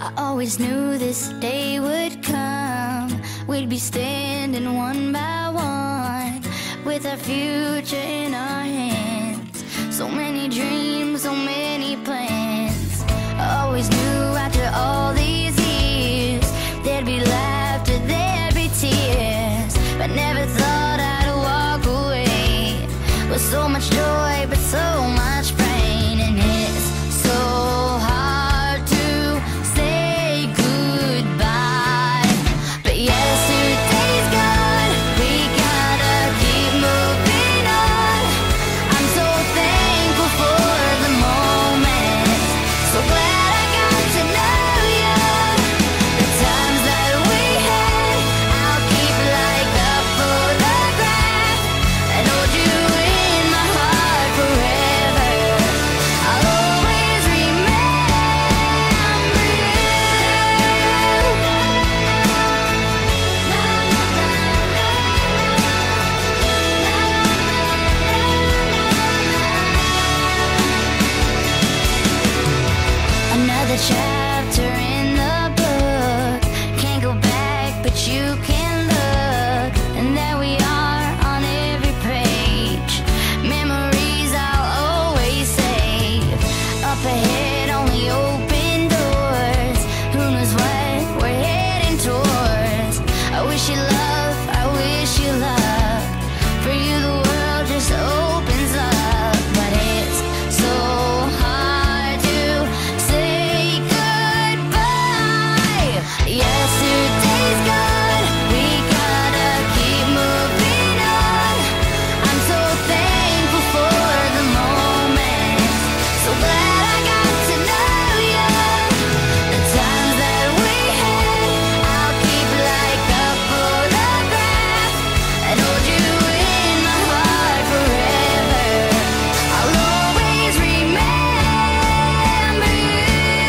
I always knew this day would come. We'd be standing one by one, with our future in our hands. So many dreams, so many plans. I always knew after all these years there'd be laughter, there'd be tears, but never thought I'd walk away with so much joy but so much pain. And it's so hard to say goodbye, but yesterday's gone, we gotta keep moving on. I'm so thankful for the moment, so glad I got to know you. The times that we had, I'll keep like a photograph and hold you in my heart forever. I'll always remember you. Another chapter in the book. Can't go back, but you can look. And there we are on every page. Memories I'll always save. Up ahead, only open doors. Who knows what we're heading towards? I wish you love, I wish you luck. For you the world just opens up, but it's so hard to say goodbye. Yesterday's gone, we gotta keep moving on. I'm so thankful for the moment, so glad I got to know you. The times that we had, I'll keep like a photograph and hold you in my heart forever. I'll always remember you.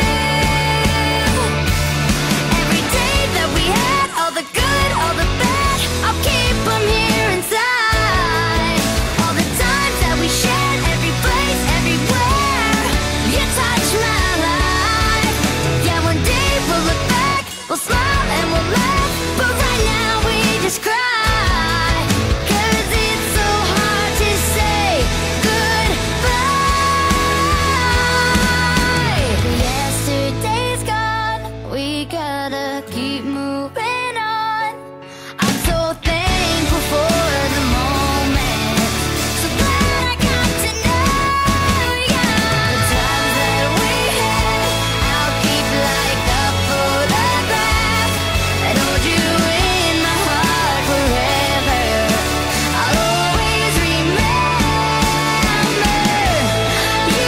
Every day that we had, all the good, all the bad, I'll keep them here inside. All the times that we shared, every place, everywhere, you touched my life. Yeah, one day we'll look back, we'll smile and we'll laugh, but right now we just cry. 'Cause it's so hard to say goodbye. Yesterday's gone, we gotta keep moving on. I'm so thankful for the moment, so glad I got to know you. The times that we had, I'll keep like a photograph and hold you in my heart forever. I'll always remember you.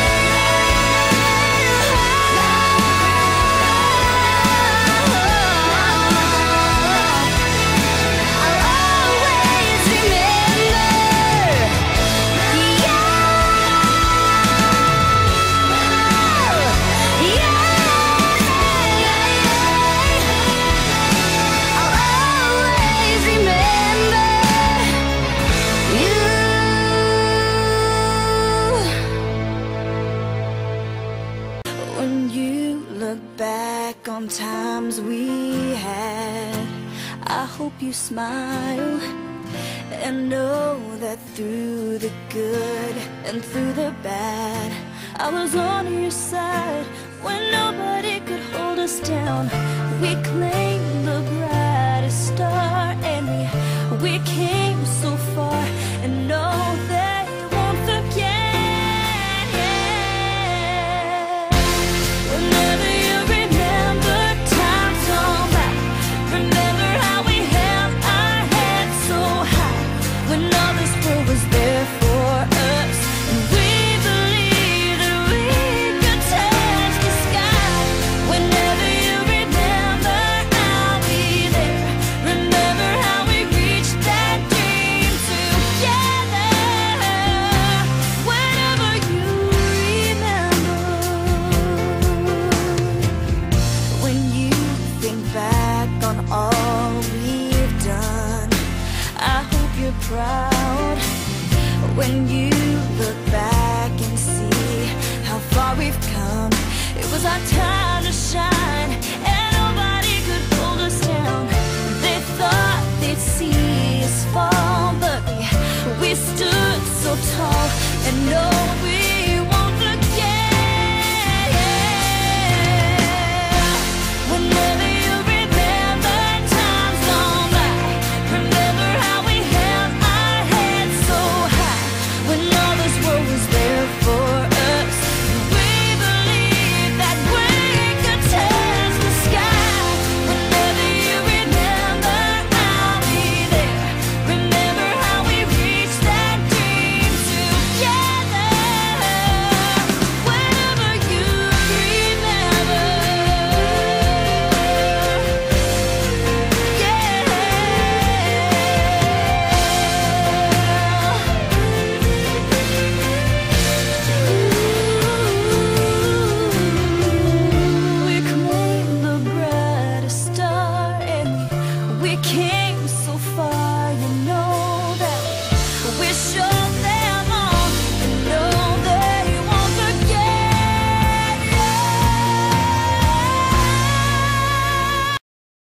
I'll always remember. I'll always remember you. When you look back on times we had, I hope you smile and know that through the good and through the bad, I was on your side when nobody could hold us down. We claimed the brightest star, and we came so far, and no, they won't forget. Whenever you remember times gone by, remember how we held our heads so high when all this world was there for us, and we believed that we could touch the sky. Whenever you remember, I'll be there. Remember how we reached that dream together. Whenever you remember, when you think back on all we've done, I hope you're proud. When you look back and see how far we've come, it was our time to shine. we can't